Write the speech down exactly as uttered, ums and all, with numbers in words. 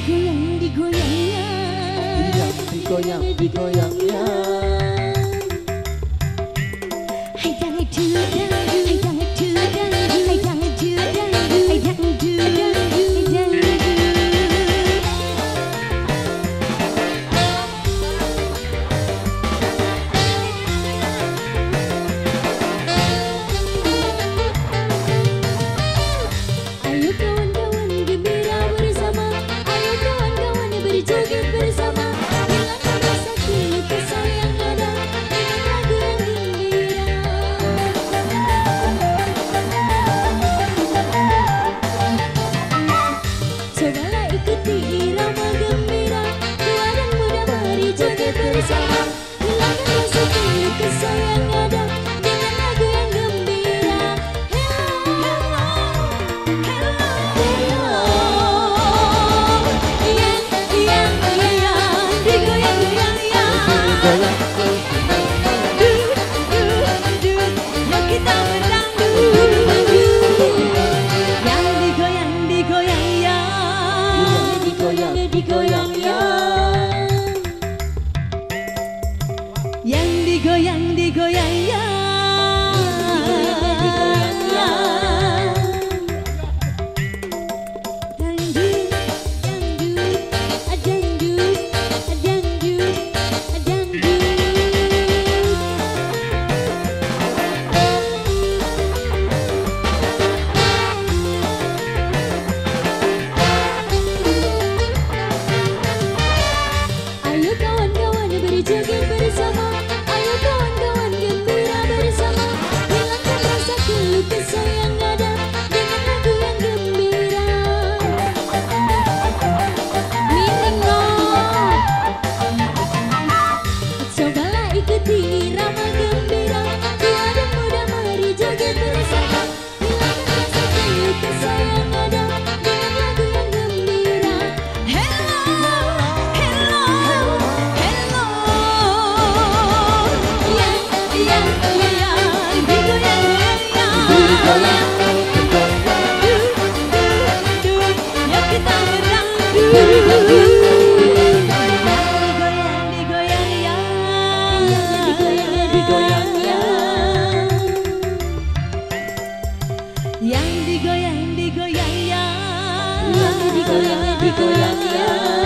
digoyang digoyangnya, yang digoyang digoyangnya. Hai jangan dudang, hai jangan dudang, hai jangan dudang, hai jangan dudang, hai jangan dudang. Ayo kawan-kawan gembira bersama, ayo kawan-kawan berjoget bersama, hilangkan rasa keluh kesah yang ada dengan lagu yang gembira. Cobalah ikuti irama gembira, tua dan muda mari joget bersama, hilangkan rasa keluh kesah yang ada dengan lagu yang gembira. Hello, hello, hello, yang yang yang digoyang-goyang yang, Digoyang du du du, yuk kita berdangdut, yang digoyang digoyang yang, digoyang digoyang yang, yang digoyang digoyang yang. Dangdut, dangdut, dangdut, dangdut. Ayo kawan-kawan berjoget bersama, ayo kawan-kawan gembira bersama, hilangkan rasa keluh kesah yang ada dengan lagu yang gembira. Miringo, cobalah ikuti irama gembira, tua dan muda mari joget bersama, hilangkan rasa keluh kesah yang ada dengan lagu yang gembira. Hello, hello, hello, yang yang yang digoyang digoyang goyang, digoyang. du du du, yuk kita berdangdut, yang digoyang digoyang yang, Digoyang yang digoyang digoyang yang, Yang digoyang digoyang yang.